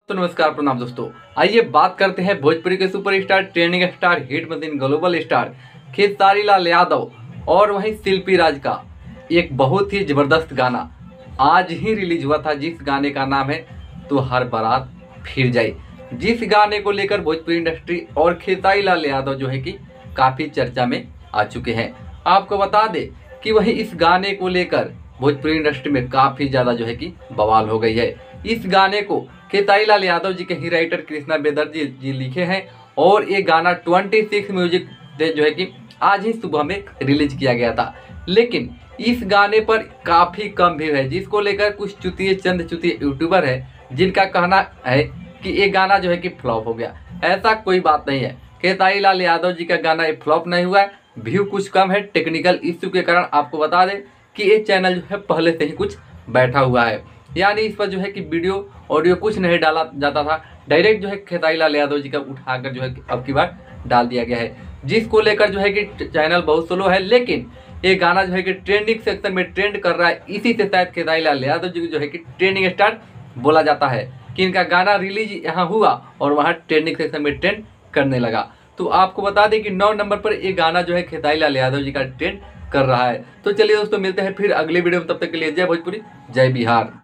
तो नमस्कार प्रणाम दोस्तों। आइए बात करते हैं भोजपुरी के superstar, trending star, hit machine, global star Khesari Lal Yadav और वहीं शिल्पी राज का एक बहुत ही जबरदस्त गाना आज ही रिलीज हुआ था, जिस गाने का नाम है तो हर बारात फिर जाए। जिस गाने को लेकर भोजपुरी इंडस्ट्री और खेसारी लाल यादव जो है कि काफी चर्चा में आ चुके हैं। आपको बता दें कि वही इस गाने को लेकर भोजपुरी इंडस्ट्री में काफी ज्यादा जो है कि बवाल हो गई है। इस गाने को खेसारी लाल यादव जी के ही राइटर कृष्णा बेदर्जी जी लिखे हैं और ये गाना 26 म्यूजिक से जो है कि आज ही सुबह में रिलीज किया गया था। लेकिन इस गाने पर काफी कम व्यू है, जिसको लेकर कुछ चंद चुतिए यूट्यूबर है जिनका कहना है कि ये गाना जो है कि फ्लॉप हो गया। ऐसा कोई बात नहीं है, खेसारी लाल यादव जी का गाना ये फ्लॉप नहीं हुआ है, व्यू कुछ कम है। टेक्निकल इश्यू के कारण आपको बता दें कि ये चैनल जो है पहले से ही कुछ बैठा हुआ है, यानी इस पर जो है कि वीडियो ऑडियो कुछ नहीं डाला जाता था, डायरेक्ट जो है खेसारी लाल यादव जी का उठाकर जो है अब की बार डाल दिया गया है, जिसको लेकर जो है कि चैनल बहुत स्लो है। लेकिन ये गाना जो है कि ट्रेंडिंग सेक्शन में ट्रेंड कर रहा है, इसी से शायद खेसारी लाल यादव जी जो है कि ट्रेंडिंग स्टार बोला जाता है कि इनका गाना रिलीज यहाँ हुआ और वहाँ ट्रेंडिंग सेक्शन में ट्रेंड करने लगा। तो आपको बता दें कि 9 नंबर पर ये गाना जो है खेसारी लाल यादव जी का ट्रेंड कर रहा है। तो चलिए दोस्तों, मिलते हैं फिर अगले वीडियो में, तब तक के लिए जय भोजपुरी, जय बिहार।